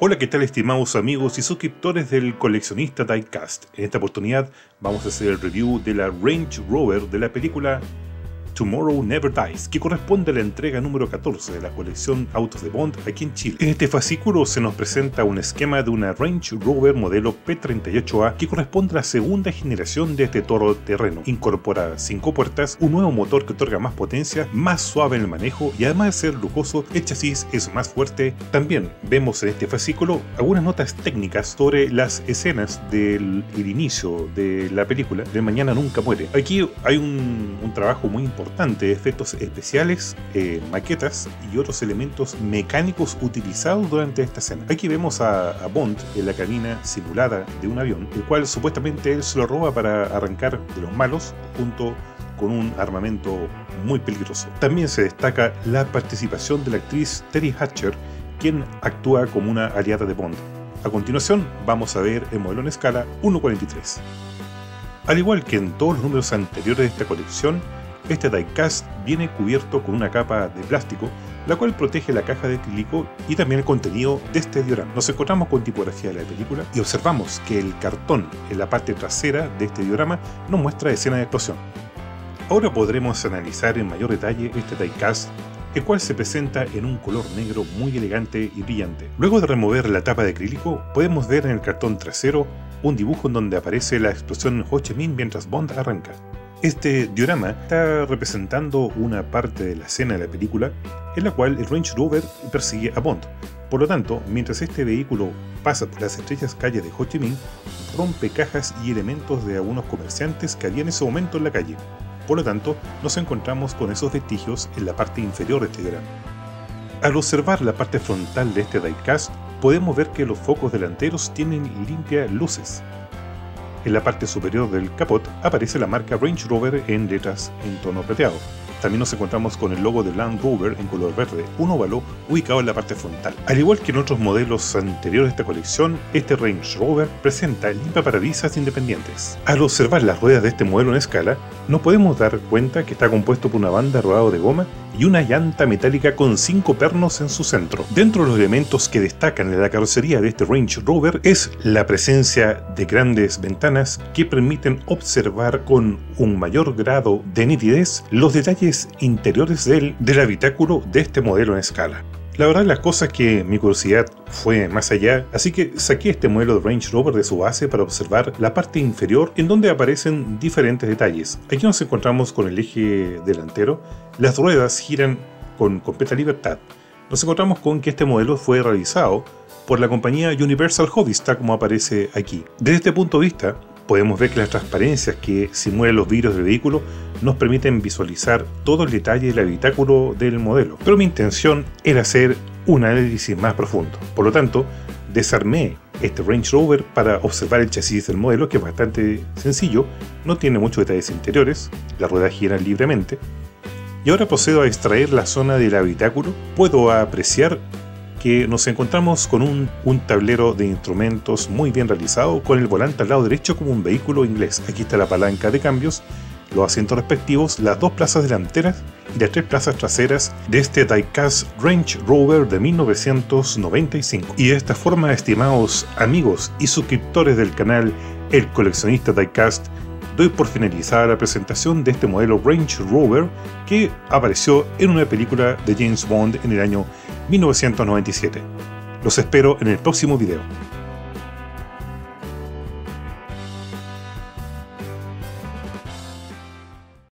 Hola, ¿qué tal estimados amigos y suscriptores del Coleccionista Diecast? En esta oportunidad vamos a hacer el review de la Range Rover de la película Tomorrow Never Dies, que corresponde a la entrega número 14 de la colección Autos de Bond aquí en Chile. En este fascículo se nos presenta un esquema de una Range Rover modelo P38A que corresponde a la segunda generación de este todoterreno. Incorpora 5 puertas, un nuevo motor que otorga más potencia, más suave en el manejo y además de ser lujoso, el chasis es más fuerte. También vemos en este fascículo algunas notas técnicas sobre las escenas del inicio de la película de Mañana Nunca Muere. Aquí hay un trabajo muy importante de efectos especiales, maquetas y otros elementos mecánicos utilizados durante esta escena. Aquí vemos a Bond en la cabina simulada de un avión, el cual supuestamente él se lo roba para arrancar de los malos junto con un armamento muy peligroso. También se destaca la participación de la actriz Teri Hatcher, quien actúa como una aliada de Bond. A continuación vamos a ver el modelo en escala 1:43. Al igual que en todos los números anteriores de esta colección, este diecast viene cubierto con una capa de plástico, la cual protege la caja de acrílico y también el contenido de este diorama. Nos encontramos con tipografía de la película y observamos que el cartón en la parte trasera de este diorama nos muestra escena de explosión. Ahora podremos analizar en mayor detalle este diecast, el cual se presenta en un color negro muy elegante y brillante. Luego de remover la tapa de acrílico, podemos ver en el cartón trasero un dibujo en donde aparece la explosión en Ho Chi Minh mientras Bond arranca. Este diorama está representando una parte de la escena de la película en la cual el Range Rover persigue a Bond. Por lo tanto, mientras este vehículo pasa por las estrechas calles de Ho Chi Minh, rompe cajas y elementos de algunos comerciantes que había en ese momento en la calle. Por lo tanto, nos encontramos con esos vestigios en la parte inferior de este diorama. Al observar la parte frontal de este diecast, podemos ver que los focos delanteros tienen limpias luces. En la parte superior del capot aparece la marca Range Rover en letras en tono plateado. También nos encontramos con el logo de Land Rover en color verde, un óvalo ubicado en la parte frontal. Al igual que en otros modelos anteriores de esta colección, este Range Rover presenta limpiaparabrisas independientes. Al observar las ruedas de este modelo en escala, nos podemos dar cuenta que está compuesto por una banda rodada de goma y una llanta metálica con 5 pernos en su centro. Dentro de los elementos que destacan en la carrocería de este Range Rover es la presencia de grandes ventanas que permiten observar con un mayor grado de nitidez los detalles interiores del habitáculo de este modelo en escala. La verdad las cosas es que mi curiosidad fue más allá, así que saqué este modelo de Range Rover de su base para observar la parte inferior en donde aparecen diferentes detalles. Aquí nos encontramos con el eje delantero, las ruedas giran con completa libertad. Nos encontramos con que este modelo fue realizado por la compañía Universal Hobbies, tal como aparece aquí. Desde este punto de vista, podemos ver que las transparencias que simulan los vidrios del vehículo nos permiten visualizar todo el detalle del habitáculo del modelo. Pero mi intención era hacer un análisis más profundo. Por lo tanto, desarmé este Range Rover para observar el chasis del modelo, que es bastante sencillo, no tiene muchos detalles interiores, las ruedas giran libremente. Y ahora procedo a extraer la zona del habitáculo. Puedo apreciar que nos encontramos con un tablero de instrumentos muy bien realizado, con el volante al lado derecho como un vehículo inglés. Aquí está la palanca de cambios, los asientos respectivos, las 2 plazas delanteras y las 3 plazas traseras de este diecast Range Rover de 1995. Y de esta forma, estimados amigos y suscriptores del canal El Coleccionista Diecast, doy por finalizada la presentación de este modelo Range Rover que apareció en una película de James Bond en el año 1997. Los espero en el próximo video.